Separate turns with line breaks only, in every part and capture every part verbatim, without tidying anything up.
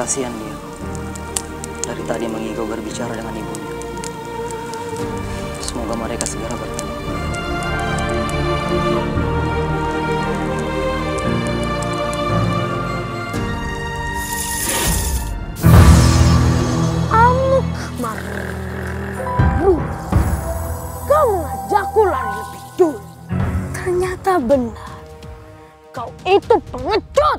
kasihan dia. Dari tadi mengigau berbicara dengan ibunya. Semoga mereka segera bertemu.
Amuk Marugul, kau mengajakku lari lebih dulu. Ternyata benar, kau itu pengecut.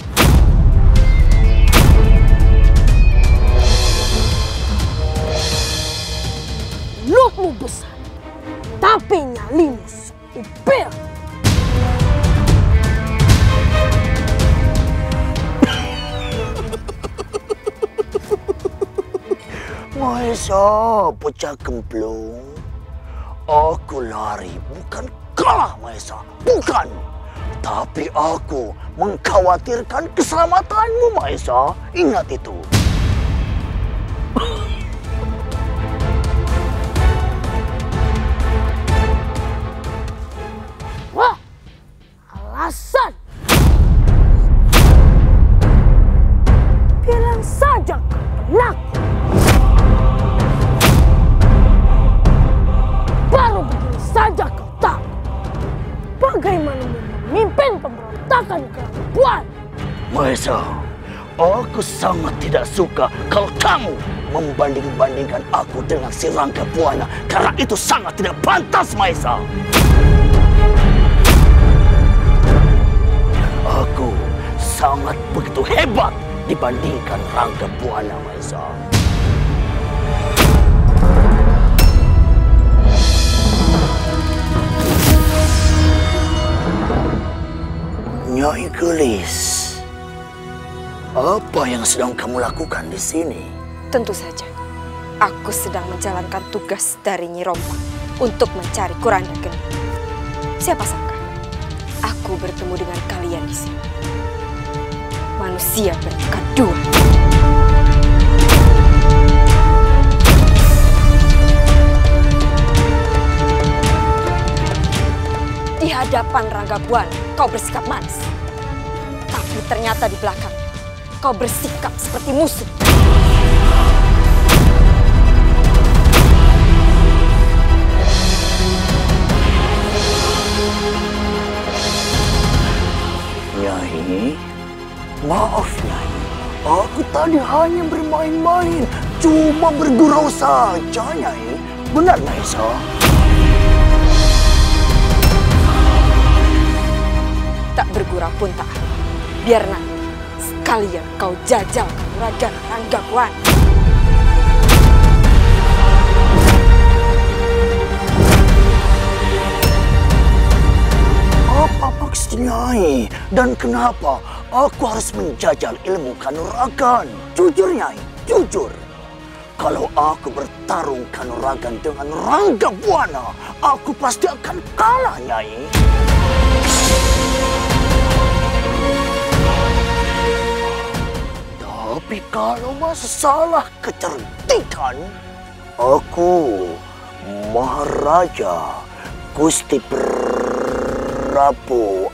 Mulutmu besar, tapi nyalimu seupil.
Mahesa, bocah gemblung. Aku lari bukan kalah, Mahesa. Bukan. Tapi aku mengkhawatirkan keselamatanmu, Mahesa. Ingat itu.
Wah, alasan. Bilang saja kau penakut. Baru begini saja kau tahu bagaimana memimpin pemberontakan Kerajaan Buana.
Mahesa, aku sangat tidak suka kalau kamu membanding-bandingkan aku dengan si Rangga Buana, karena itu sangat tidak pantas, Mahesa. Aku sangat begitu hebat dibandingkan Rangga Buana, Mahesa. Nyai Gelis, apa yang sedang kamu lakukan di sini?
Tentu saja, aku sedang menjalankan tugas dari Nyi Rompang untuk mencari Kuranda Geni. Siapa sangka aku bertemu dengan kalian di sini. Manusia bertingkat dua. Di hadapan Rangga Buana, kau bersikap manis. Tapi ternyata di belakang, kau bersikap seperti musuh.
Nyai, maaf Nyai, aku tadi hanya bermain-main, cuma bergurau saja, Nyai. Benar, Mahesa?
Tak bergurau pun tak. Biar nanti sekalian kau jajal Kanuragan Rangga Buana.
Apa maksud Nyai? Dan kenapa aku harus menjajal ilmu Kanuragan? Jujur Nyai, jujur. Kalau aku bertarung Kanuragan dengan Rangga Buana, aku pasti akan kalah, Nyai. Tapi kalau masalah kecerdikan, aku Maharaja Gusti Prabu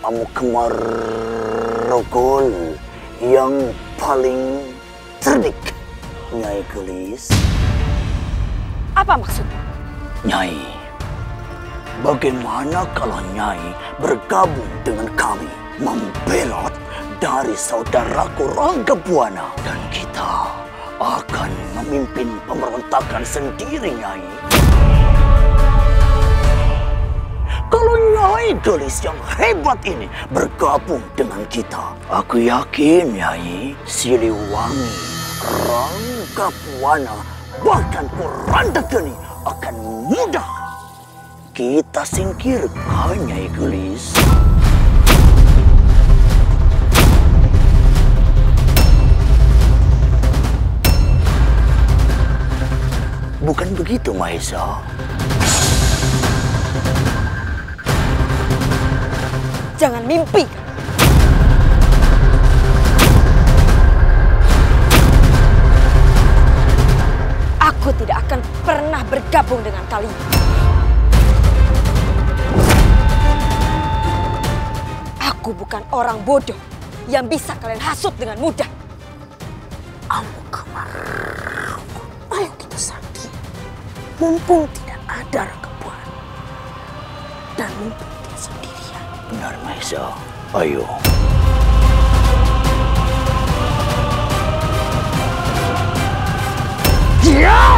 Amukmarugul yang paling cerdik, Nyai Gelis.
Apa maksudnya?
Nyai, bagaimana kalau Nyai bergabung dengan kami, membelot dari saudaraku Rangga Buana, dan kita akan memimpin pemberontakan sendiri, Nyai. Kalau Nyai Gelis yang hebat ini bergabung dengan kita, aku yakin, Nyai, Siliwangi, Rangga Buana, bahkan Kuranda Geni akan mudah kita singkirkan, Nyai Gelis. Bukan begitu, Mahesa?
Jangan mimpi. Aku tidak akan pernah bergabung dengan kalian. Aku bukan orang bodoh yang bisa kalian hasut dengan mudah.
Amuk
mumpung tidak ada Rangga Buana dan mumpung dia sendirian.
Benar, Mahesa. Ayo.
Ya!